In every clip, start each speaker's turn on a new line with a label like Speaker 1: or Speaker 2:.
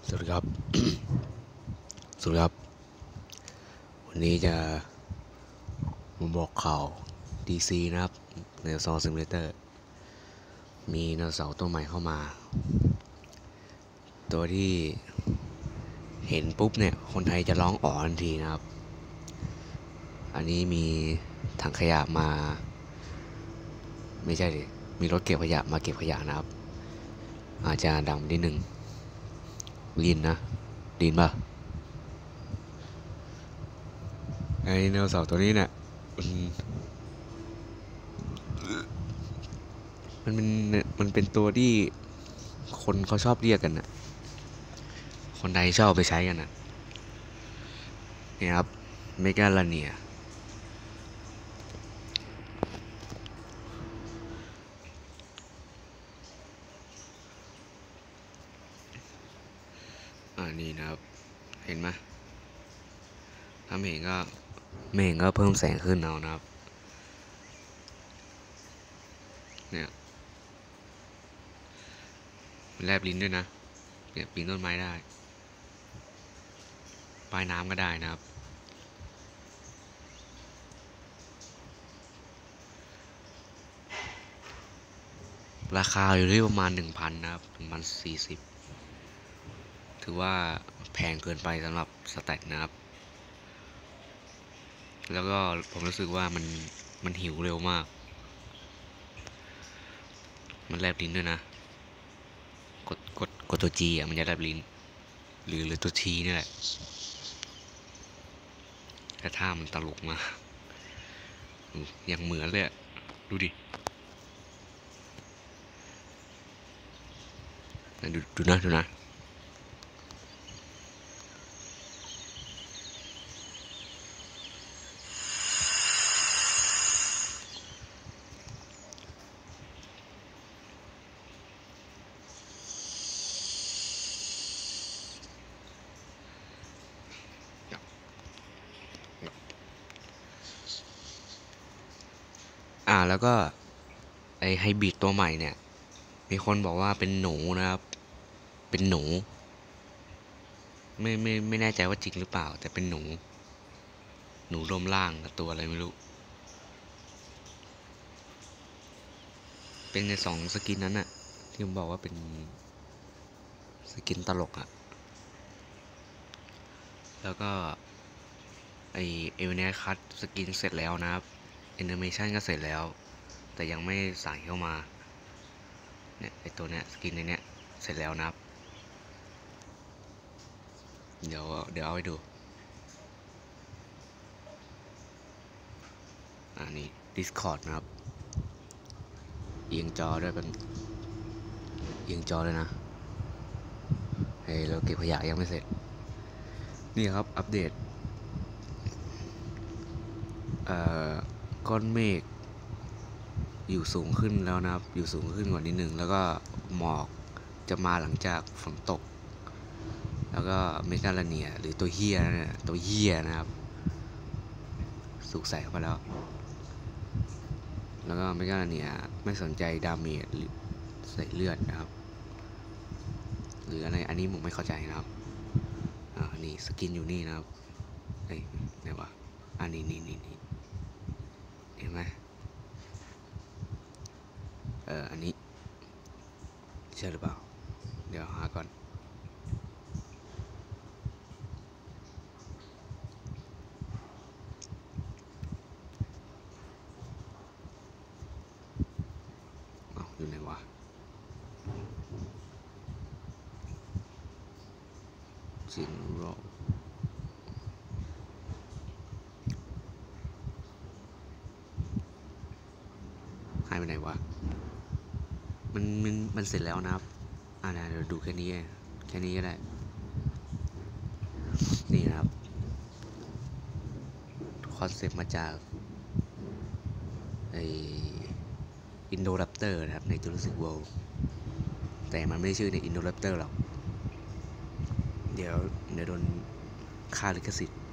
Speaker 1: สวัสดีครับ สวัสดีครับวันนี้จะมาบอกข่าว DC นะครับในซอซิมูเลเตอร์มีไดโนเสาร์ตัวใหม่เข้ามา ตัวที่เห็นปุ๊บเนี่ยคนไทยจะร้องอ๋อทันทีนะครับ อันนี้มีถังขยะมาไม่ใช่ดิมีรถเก็บขยะมาเก็บขยะนะครับ อาจจะดังนิดหนึ่งดินนะดินป่ะไอไดโนเสาร์ตัวนี้เนี่ยมันเป็นตัวที่คนเขาชอบเรียกกันนะคนไทยชอบไปใช้กันนะนี่ครับเมกาลาเนียนี่นะครับเห็นไหมถ้าไม่เห็นก็เพิ่มแสงขึ้นเอานะครับเนี่ยมันแลบลิ้นด้วยนะเนี่ยปีนต้นไม้ได้ปลายน้ำก็ได้นะครับราคาอยู่ที่ประมาณ 1,000 นะครับ 1,040ถือว่าแพงเกินไปสำหรับสแต็กนะครับแล้วก็ผมรู้สึกว่ามันหิวเร็วมากมันแลบลิ้นด้วยนะกดตัว G มันจะแลบลิ้นหรือตัว T นี่แหละแต่ท่ามันตลกมากอย่างเหมือนเลยดูดิดูนะแล้วก็ไอไฮบริดตัวใหม่เนี่ยมีคนบอกว่าเป็นหนูนะครับเป็นหนูไม่แน่ใจว่าจริงหรือเปล่าแต่เป็นหนูร่มล่างกับตัวอะไรไม่รู้เป็นใน2สกินนั้นน่ะที่ผมบอกว่าเป็นสกินตลกแล้วก็ไอเอเวเนียคัตสกินเสร็จแล้วนะครับแอนิเมชันก็เสร็จแล้วแต่ยังไม่ใส่เข้ามาเนี่ยไอตัวเนี้ยสกินในเนี้ยเสร็จแล้วนะครับเดี๋ยวเอาให้ดูนี่ Discord นะครับเอียงจอด้วยเป็นเอียงจอเลยนะเราเก็บขยะยังไม่เสร็จนี่ครับอัปเดตก้อนเมฆอยู่สูงขึ้นแล้วนะครับอยู่สูงขึ้นกว่านิดนึงแล้วก็หมอกจะมาหลังจากฝนตกแล้วก็เมกาลาเนียหรือตัวเฮียนะตัวเฮียนะครับสุกใส่เข้าไปแล้วก็เมกาลาเนียไม่สนใจดาเมจหรือใส่เลือดนะครับหรืออะไรอันนี้ผมไม่เข้าใจนะครับนี่สกินอยู่นี่นะครับไหนวะนี่เห็นไหมอันนี้ใช่หรือเปล่าเดี๋ยวหาก่อนอยู่ไหนวะจริงหรอหายไปไหนวะมันเสร็จแล้วนะครับเดี๋ยวดูแค่นี้ก็ได้นี่นะครับคอนเซ็ปต์มาจากอินโดแรปเตอร์นะครับในจูราสสิกเวิลด์แต่มันไม่ได้ชื่อในอินโดแรปเตอร์หรอกเดี๋ยวโดนค่าลิขสิทธิ์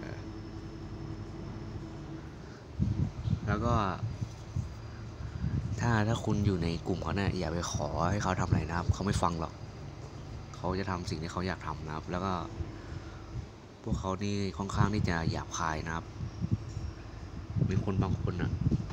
Speaker 1: แล้วก็ถ้าคุณอยู่ในกลุ่มเขาเนี่ยอย่าไปขอให้เขาทำอะไรนะครับเขาไม่ฟังหรอกเขาจะทำสิ่งที่เขาอยากทำนะครับแล้วก็พวกเขานี่ค่อนข้างที่จะหยาบคายนะครับมีคนบางคนอ่ะ